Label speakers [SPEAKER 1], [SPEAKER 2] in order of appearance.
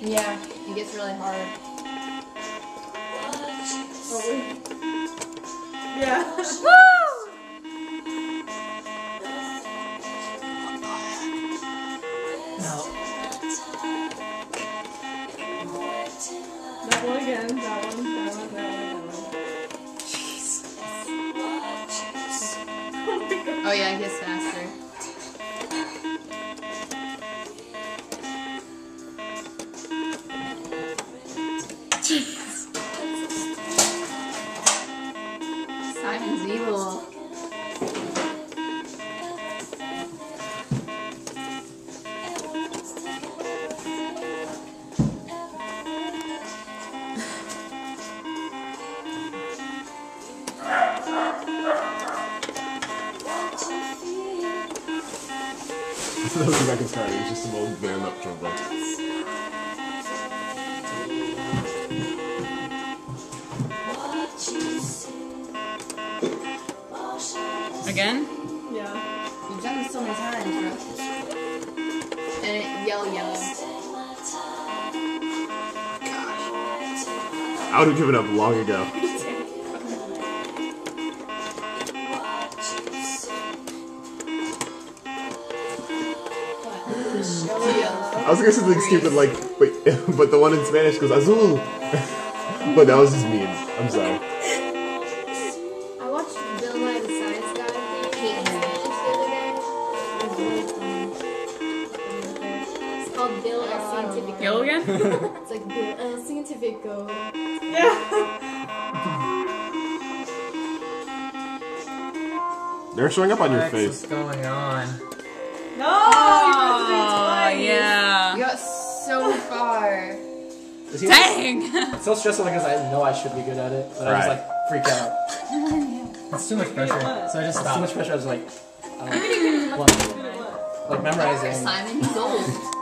[SPEAKER 1] Yeah, it gets really hard.
[SPEAKER 2] Yeah.
[SPEAKER 1] Woo!
[SPEAKER 3] No.
[SPEAKER 2] That one again. That one.
[SPEAKER 1] Jeez. Oh yeah, it gets faster. Jeez. Simon's evil.
[SPEAKER 4] That was back in start. It was just some old band up trumpet.
[SPEAKER 1] Again?
[SPEAKER 2] Yeah.
[SPEAKER 1] You've done this so many times, bro. And it yellow.
[SPEAKER 4] I would have given up long ago. I was gonna say something stupid like, wait, but the one in Spanish goes azul. But that was just mean. I'm sorry.
[SPEAKER 5] I watched Bill Nye the Science Guy thing the other day. It was really funny. It's called Bill El Scientifico.
[SPEAKER 1] Yellow again?
[SPEAKER 5] It's like Bill El Scientifico.
[SPEAKER 2] Yeah.
[SPEAKER 4] They're showing up on your
[SPEAKER 3] What's
[SPEAKER 4] face.
[SPEAKER 3] going on?
[SPEAKER 2] No! You have to do it
[SPEAKER 1] Oh,
[SPEAKER 2] twice.
[SPEAKER 1] yeah. You got so far.
[SPEAKER 3] Is he
[SPEAKER 1] Dang!
[SPEAKER 3] It's so stressful because I know I should be good at it, but I just like freak out. It's too much pressure, so I just
[SPEAKER 2] It's
[SPEAKER 3] stop. Too much pressure. I was like, I don't know, like memorizing.
[SPEAKER 1] Simon, he's old.